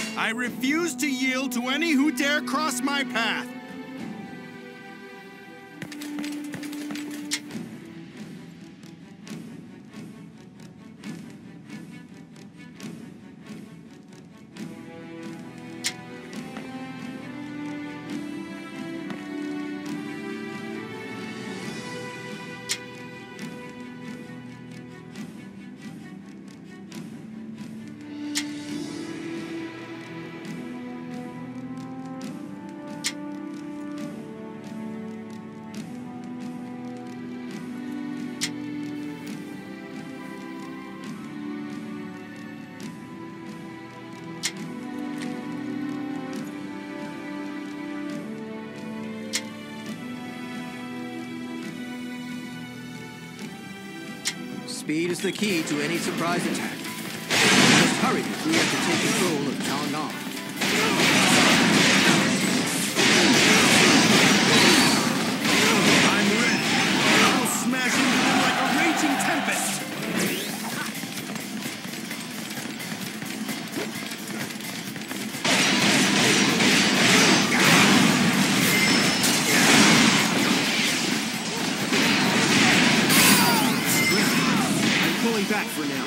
I refuse to yield to any who dare cross my path. Speed is the key to any surprise attack. We must hurry if we have to take control of Chang'an. I'm ready. I'll smash into them like a raging tempest. Back for now.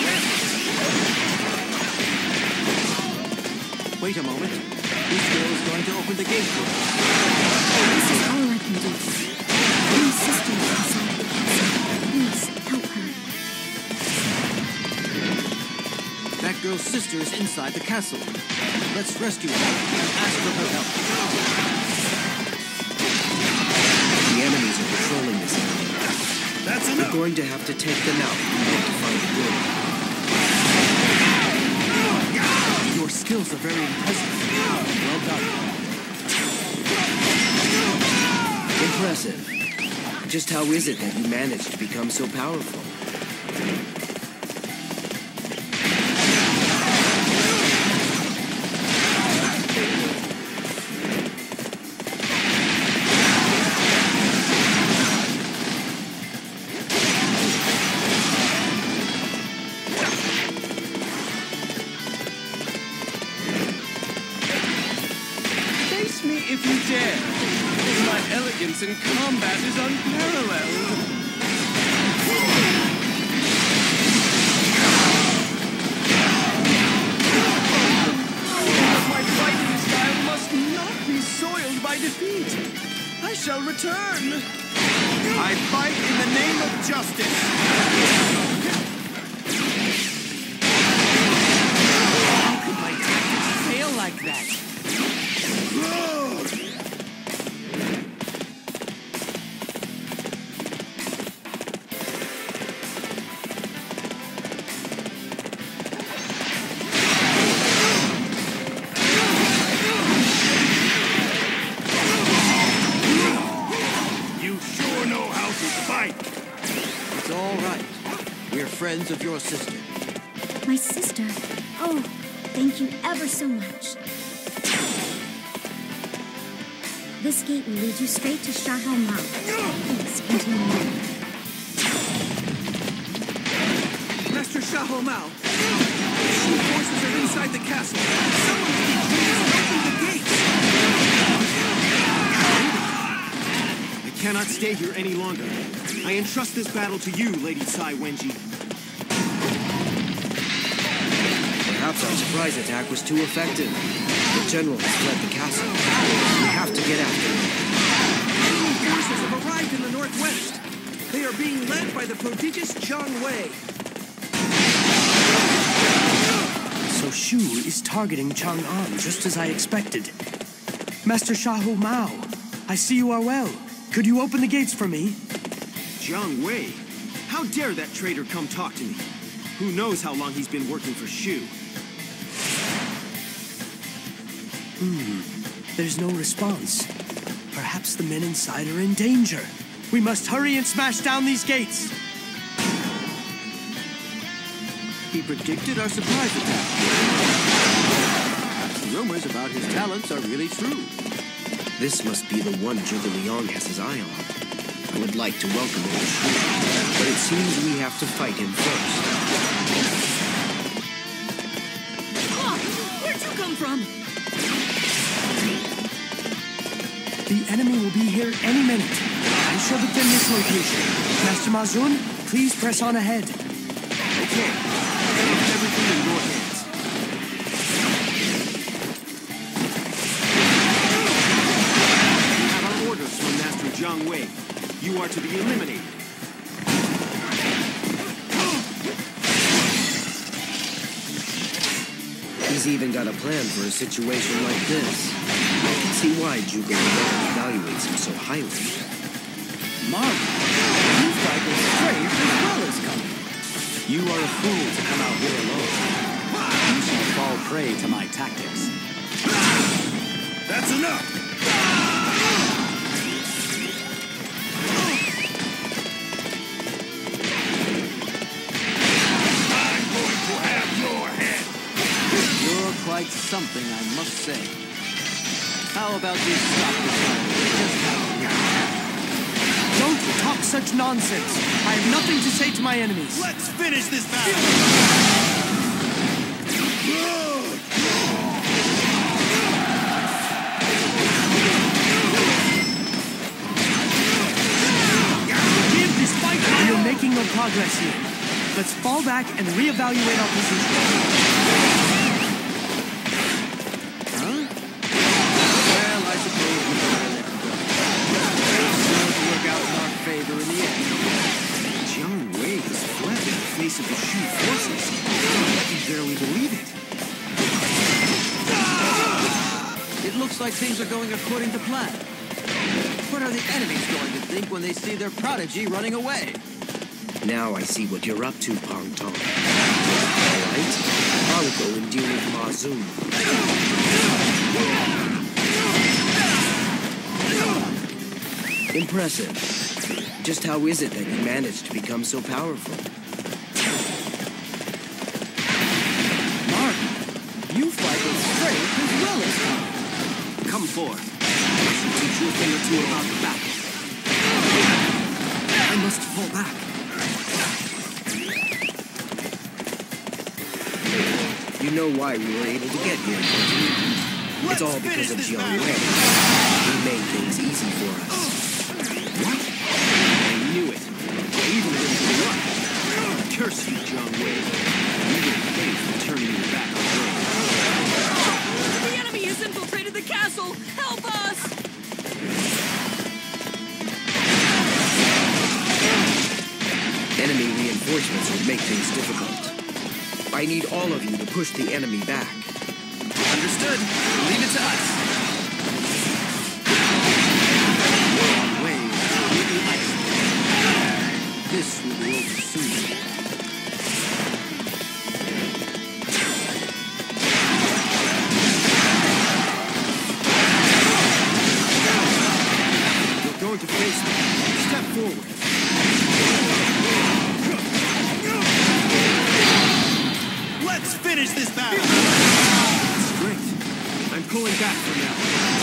Wait a moment. This girl is going to open the gate for us. This is all I can do. My sister is inside the castle. Please, help her. That girl's sister is inside the castle. Let's rescue her and ask for her help. The enemies are patrolling this area. That's enough. We're going to have to take them out in order to find the girl. Your skills are very impressive. Well done. Impressive. Just how is it that you managed to become so powerful? If you dare, my elegance in combat is unparalleled. My fighting style must not be soiled by defeat. I shall return. I fight in the name of justice. How could my tactics fail like that? It's all right. We're friends of your sister. My sister? Oh, thank you ever so much. This gate will lead you straight to Chang'an. Please continue. Master Shahomao, the Shu forces are inside the castle. Someone please open the gates. I cannot stay here any longer. I entrust this battle to you, Lady Sai Wenji. Perhaps our surprise attack was too effective. The general has fled the castle. We have to get after him. Enemy forces have arrived in the northwest. They are being led by the prodigious Zhang Wei. So Shu is targeting Chang'an, just as I expected. Master Xiahou Mao, I see you are well. Could you open the gates for me? Zhang Wei? How dare that traitor come talk to me? Who knows how long he's been working for Shu? There's no response. Perhaps the men inside are in danger. We must hurry and smash down these gates. He predicted our surprise attack. Perhaps the rumors about his talents are really true. This must be the one Zhuge Liang has his eye on. I would like to welcome him to Shu, but it seems we have to fight him first. Oh, where'd you come come from? The enemy will be here any minute. I shall defend this location. Master Mazun, please press on ahead. Okay. Everything in your hands. We have our orders from Master Zhang Wei. You are to be eliminated. He's even got a plan for a situation like this. I can see why Zhuge Liang evaluates him so highly. Mark, you fight with strength as well as cunning. You are a fool to come out here alone. You shall fall prey to my tactics. That's enough! I'm going to have your head! You're quite something, I must say. How about you stop this fight just now? Don't talk such nonsense. I have nothing to say to my enemies. Let's finish this battle! Give this fight. We are making no progress here. Let's fall back and reevaluate our position. Well, I suppose we better let him go. It's going to work out in our favor in the end. Jiang Wei has fled in the face of the Shu forces. I can barely believe it. It looks like things are going according to plan. What are the enemies going to think when they see their prodigy running away? Now I see what you're up to, Pang Tong. All right, I'll go and deal with Ma Zun. Impressive. Just how is it that you managed to become so powerful? Mark, you fight with strength as well as cunning. Come forth. I shall teach you a thing or two about the battle. I must fall back. You know why we were able to get here, don't you? It's all because of Jiang Wei. He made things easy for us. What? I knew it. I even went to the run. Curse you, Jiang Wei. You will pay for turning your back on me. The enemy has infiltrated the castle! Help us! Enemy reinforcements would make things difficult. I need all of you to push the enemy back. Understood. Leave it to us. Wei is completely isolated. This will be over soon. You're going to face me. Step forward. Let's finish this battle! That's great. I'm pulling back for now.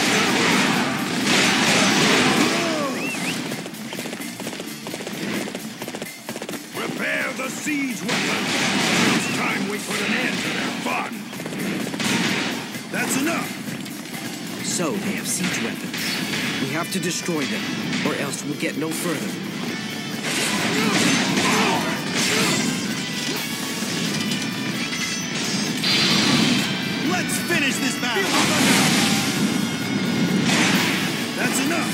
Prepare the siege weapon! It's time we put an end to their fun! That's enough! So they have siege weapons. We have to destroy them, or else we'll get no further. Let's finish this battle! That's enough!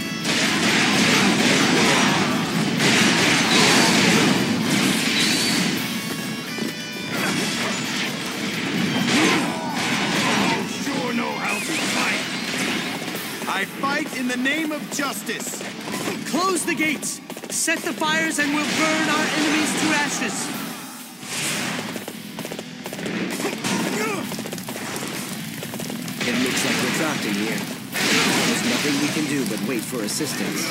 You sure know how to fight! I fight in the name of justice! Close the gates. Set the fires and we'll burn our enemies to ashes. It looks like we're trapped in here. There's nothing we can do but wait for assistance.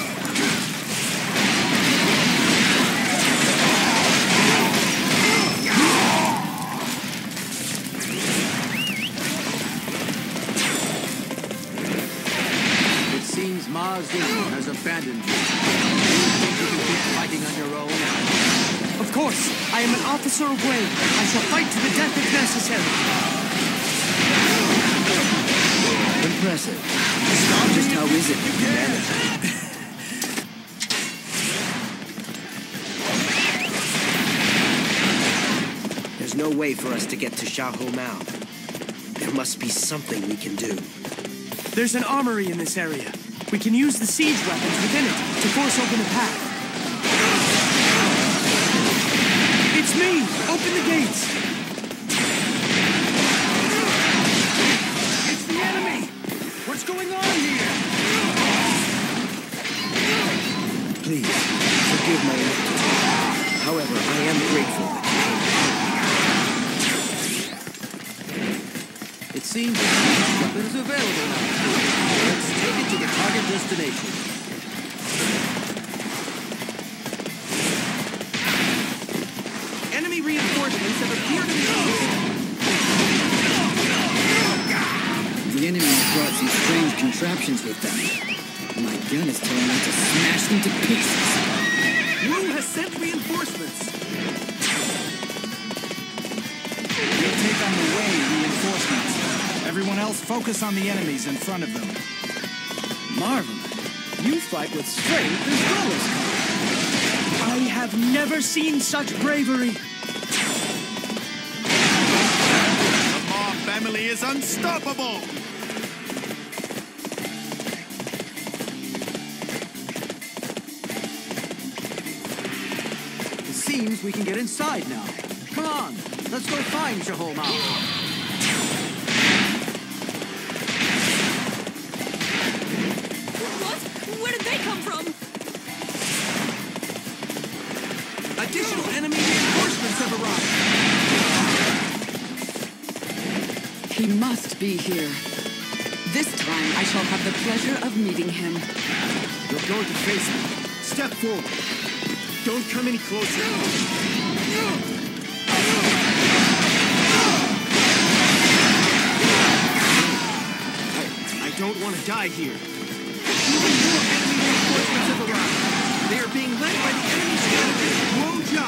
It seems Ma Zun has abandoned you. You think you can keep fighting on your own? Of course, I am an officer of Wei. I shall fight to the death if necessary. impressive. Just how is it you manage it? There's no way for us to get to Xiahou Mao. There must be something we can do. There's an armory in this area. We can use the siege weapons within it to force open a path. It's me! Open the gates! It's the enemy! What's going on here? Please, forgive my ineptitude. However, I am grateful that It seems the siege weapon is available now. Let's take it to the target destination. Enemy reinforcements have appeared in the east. The enemy brought some strange contraptions with them. My gun is telling me to smash them to pieces. Wu has sent reinforcements. We'll take on the way reinforcements. Everyone else focus on the enemies in front of them. Marvelous. You fight with strength as well as courage. I have never seen such bravery. The Ma family is unstoppable! It seems we can get inside now. Come on, let's go find Xiahou Mao. What? Where did they come from? Additional enemy reinforcements have arrived. He must be here. This time I shall have the pleasure of meeting him. You're going to face me. Step forward. Don't come any closer. I don't want to die here. Even more enemy reinforcements have arrived. They are being led by the enemy strategist, Wu Jia.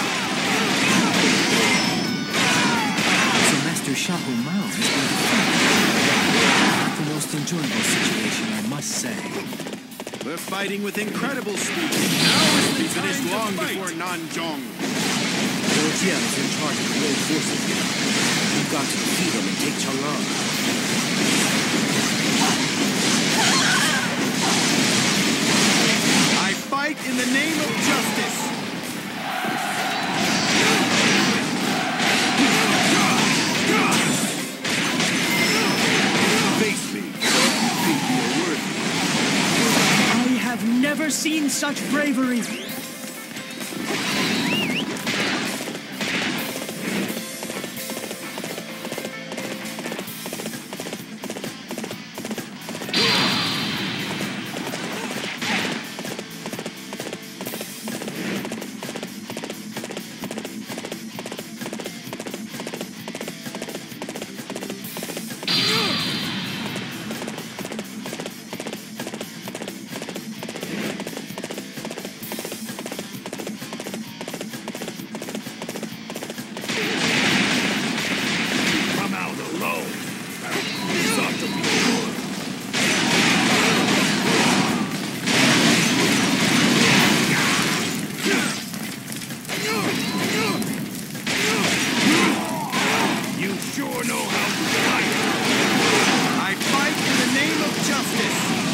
So Master Xiahou Mao has been defeated. Not the most enjoyable situation, I must say. We're fighting with incredible speed. Now is the finished long before Nanzhong. Lord Jia is in charge of the road forces here. We've got to defeat him and take Chang'an. I fight in the name of justice. Face me. You think you're worthy. I have never seen such bravery. Come out alone. This ought to be good. You sure know how to fight. I fight in the name of justice.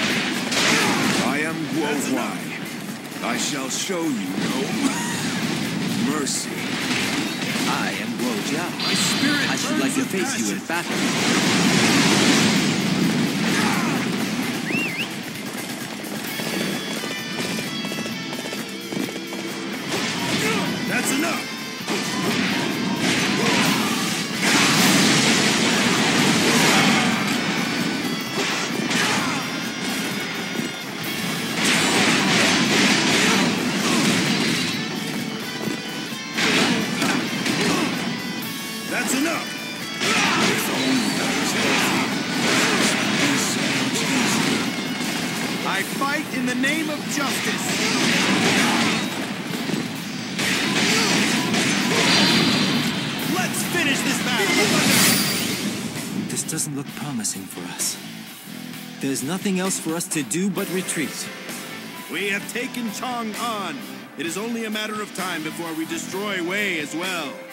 I am Guo Huai. I shall show you no mercy. I am Guo Jiao. My spirit I should like to burns with face you in passion. battle. That's enough! That's enough! I fight in the name of justice! Let's finish this battle! This doesn't look promising for us. There's nothing else for us to do but retreat. We have taken Chang'an. It is only a matter of time before we destroy Wei as well.